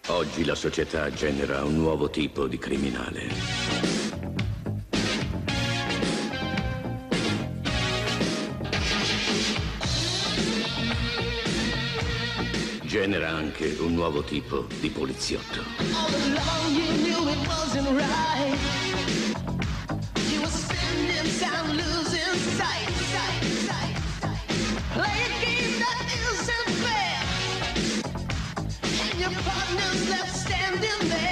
Oggi la società genera un nuovo tipo di criminale. Genera anche un nuovo tipo di poliziotto. All along you knew it wasn't right. You were spending time losing sight. Play a game that isn't fair, and your partner's left standing there.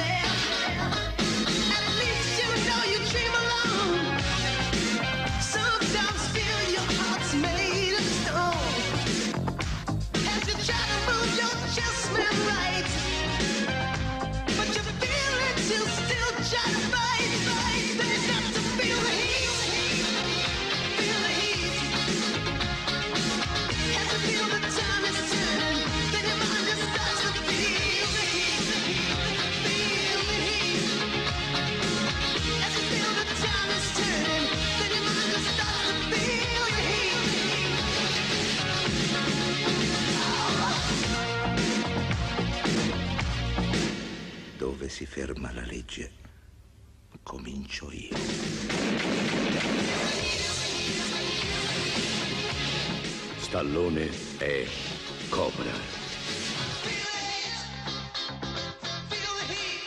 At least you know you dream alone. Sometimes feel your heart's made of stone. As you try to move your chestnut right, but you feel it, you still try to fight. Then you got to feel the heat, feel the heat. As you feel the time is turning, then your mind just starts to feel the heat, feel the heat. As you feel the time is turning, then your mind just starts to feel the heat. Dove si ferma la legge, comincio io. Stallone è Cobra. Feel the heat.